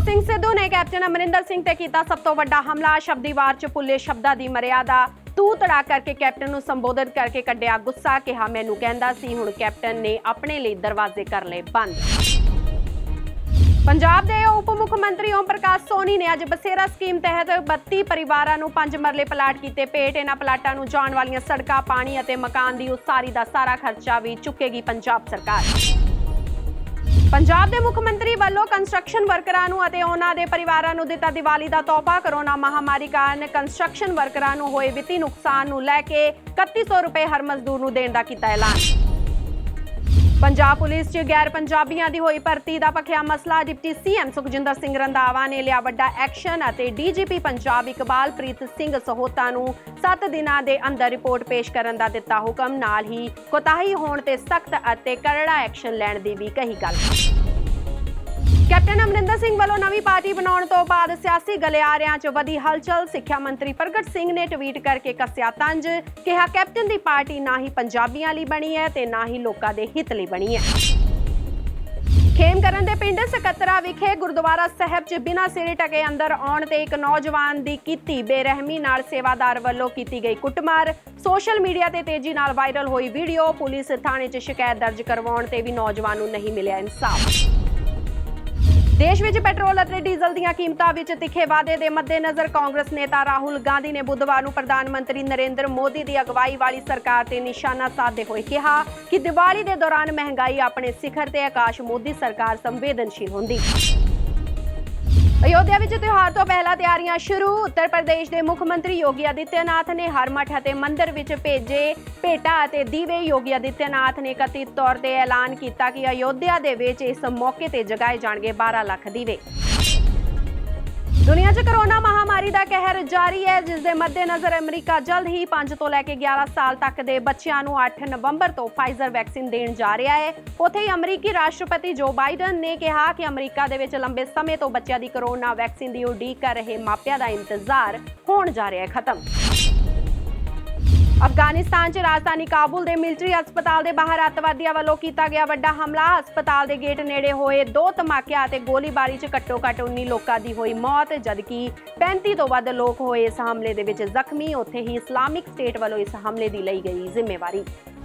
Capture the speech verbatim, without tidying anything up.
सिंह सिद्धू ने कैप्टन अमरिंदर सिंह ते कीता सब तो वड्डा हमला। शब्दी वार च भुੱਲੇ शब्दां दी मर्यादा। तू तड़ा करके कैप्टन नूं संबोधित करके कड्ढिया गुस्सा। कहा मैनूं कहंदा सी, हुण कैप्टन ने अपने लिए दरवाजे कर लए बंद। पंजाब के उप मुख मंत्री ओम प्रकाश सोनी ने अज बसेरा स्कीम तहत बत्ती परिवारां नूं पंज मरले प्लाट कीते भेट। इन्हां प्लाटां नूं जाण वालीआं सड़कां, पानी अते मकान दी उसारी दा सारा खर्चा भी चुकेगी पंजाब सरकार। पंजाब के मुख मंत्री वालों कंस्ट्रक्शन वर्करां नूं अते उन्हां दे परिवारां नूं दिता दिवाली दा तोहफा। कोरोना महामारी कारण कंस्ट्रक्शन वर्करां नूं होए वित्ती नुकसान नूं लैके इकत्ती सौ रुपए हर मजदूर नूं देण दा कीता ऐलान। पंजाब पुलिस च गैर पंजाबियां दी होई भर्ती दा भखिया मसला। डिप्टी सीएम सुखजिंदर सिंह रंधावा ने लिया वड्डा एक्शन अते डीजीपी पंजाब इकबाल प्रीत सिंह सहोता नूं सत्त दिनां दे अंदर रिपोर्ट पेश करन दा दिता हुकम। नाल ही कोताही होण ते सख्त अते करड़ा एक्शन लैण दी भी कही गल। कैप्टन अमरिंदर सिंह वालों नवी पार्टी बनाने तो बाद सियासी गलियारियां च वधी हलचल। सिक्ख्या मंत्री प्रगट सिंह ने ट्वीट करके कस्या तंज। कहा कैप्टन दी पार्टी ना ही पंजाबियां लई बनी है ते ना ही लोकां दे हित लई बनी है। खेमकरन दे पिंड सकत्तरा विखे गुरुद्वारा साहिब च बिना सिरे टके अंदर आउण ते एक नौजवान दी कीती बेरहमी नाल सेवादार वालों कीती गई कुटमार। सोशल मीडिया ते तेजी नाल वायरल होई वीडियो। पुलिस थाने च शिकायत दर्ज करवाउण ते भी नौजवान नूं नहीं मिलिया इंसाफ। देश विच पेट्रोल अते डीजल दीआं कीमतां विच तिखे वाधे दे मद्देनज़र कांग्रेस नेता राहुल गांधी ने बुधवार नूं प्रधानमंत्री नरेंद्र मोदी दी अगवाई वाली सरकार ते निशाना साधदे होए कहा कि दिवाली दे दौरान महंगाई अपने सिखर ते आकाश मोदी सरकार संवेदनशील होंदी। अयोध्या विच त्योहार तो पहला तैयारियां शुरू। उत्तर प्रदेश के मुख्यमंत्री योगी आदित्यनाथ ने हर मठ अते मंदिर विच भेजे भेटा अते दीवे। योगी आदित्यनाथ ने कथित तौर ते ऐलान किया कि अयोध्या दे विच इस मौके ते जगाए जाणगे बारह लाख दीवे। दुनिया च कोरोना महामारी का कहर जारी है, जिस दे मद्देनज़र अमरीका जल्द ही पांच तो लैके ग्यारह साल तक के बच्चों को अठ नवंबर तो फाइजर वैक्सीन देण जा रहा है। उत्थे ही अमरीकी राष्ट्रपति जो बाइडन ने कहा कि अमरीका दे विच लंबे समय तो बच्चों की कोरोना वैक्सीन की उड़ीक कर रहे मापिया का इंतजार होण जा रहा है खत्म। अफगानिस्तान च राजधानी काबुल के मिलिट्री हस्पताल के बाहर अतवादियों वालों किया गया वड्डा हमला। हस्पताल के गेट नेड़े होए दो धमाकियां ते गोलीबारी च घट्टो घट्ट उन्नीस लोगों की हुई मौत, जबकि पैंती तो वध लोग होए इस हमले दे विच जख्मी। उत्थे ही इस्लामिक स्टेट वालों इस हमले की लई गई जिम्मेवारी।